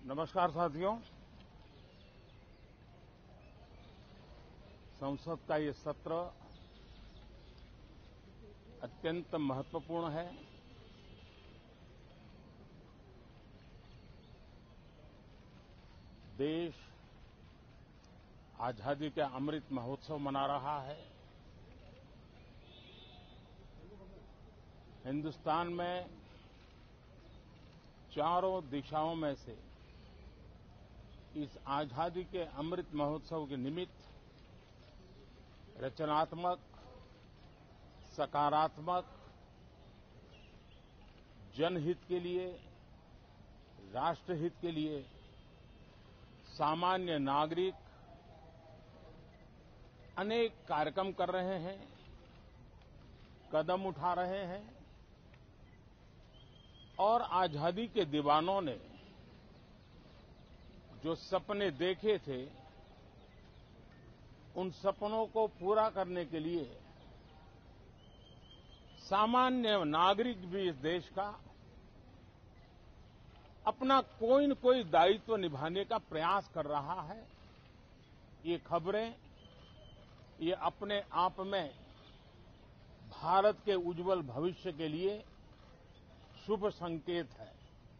नमस्कार साथियों। संसद का ये सत्र अत्यंत महत्वपूर्ण है। देश आजादी का अमृत महोत्सव मना रहा है। हिंदुस्तान में चारों दिशाओं में से इस आजादी के अमृत महोत्सव के निमित्त रचनात्मक, सकारात्मक, जनहित के लिए, राष्ट्रहित के लिए सामान्य नागरिक अनेक कार्यक्रम कर रहे हैं, कदम उठा रहे हैं और आजादी के दीवानों ने जो सपने देखे थे, उन सपनों को पूरा करने के लिए सामान्य नागरिक भी इस देश का अपना कोई न कोई दायित्व निभाने का प्रयास कर रहा है। ये खबरें ये अपने आप में भारत के उज्जवल भविष्य के लिए शुभ संकेत है।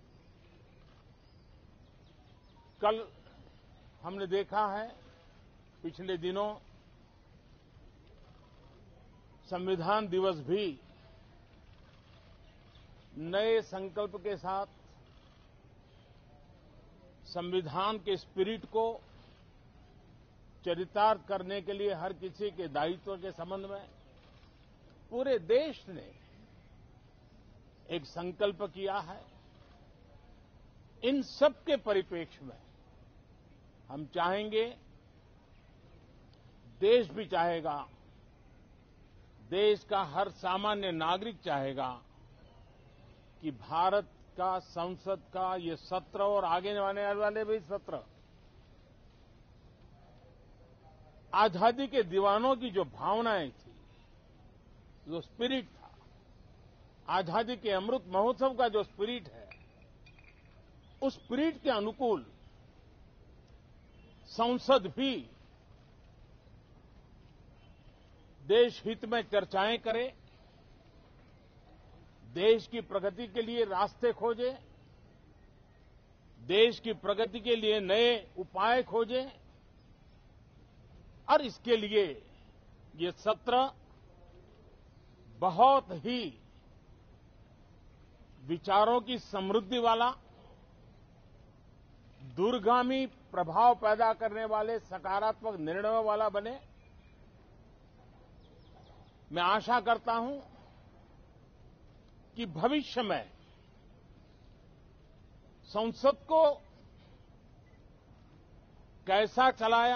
कल हमने देखा है, पिछले दिनों संविधान दिवस भी नए संकल्प के साथ संविधान के स्पिरिट को चरितार्थ करने के लिए हर किसी के दायित्व के संबंध में पूरे देश ने एक संकल्प किया है। इन सब के परिप्रेक्ष्य में हम चाहेंगे, देश भी चाहेगा, देश का हर सामान्य नागरिक चाहेगा कि भारत का संसद का ये सत्र और आगे आने वाले भी सत्र आजादी के दीवानों की जो भावनाएं थी, जो स्पिरिट था, आजादी के अमृत महोत्सव का जो स्पिरिट है, उस स्पिरिट के अनुकूल संसद भी देश हित में चर्चाएं करे, देश की प्रगति के लिए रास्ते खोजे, देश की प्रगति के लिए नए उपाय खोजे और इसके लिए ये सत्र बहुत ही विचारों की समृद्धि वाला, दूरगामी प्रभाव पैदा करने वाले सकारात्मक निर्णयों वाला बने। मैं आशा करता हूं कि भविष्य में संसद को कैसा चलाया,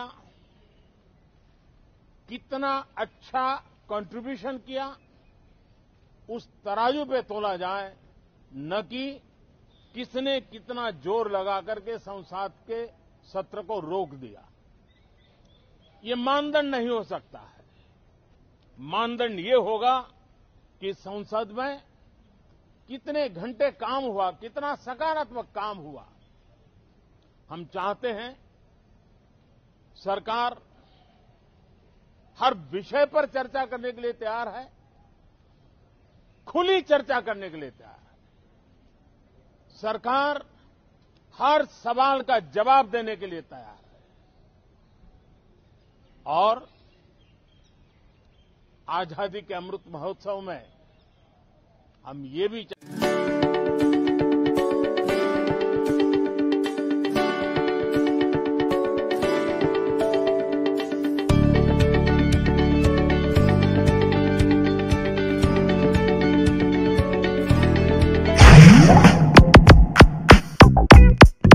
कितना अच्छा कंट्रीब्यूशन किया, उस तराजू पे तोला जाए, न कि किसने कितना जोर लगा करके संसद के सत्र को रोक दिया। ये मानदंड नहीं हो सकता है। मानदंड ये होगा कि संसद में कितने घंटे काम हुआ, कितना सकारात्मक काम हुआ। हम चाहते हैं सरकार हर विषय पर चर्चा करने के लिए तैयार है, खुली चर्चा करने के लिए तैयार है। सरकार हर सवाल का जवाब देने के लिए तैयार है और आजादी के अमृत महोत्सव में हम ये भी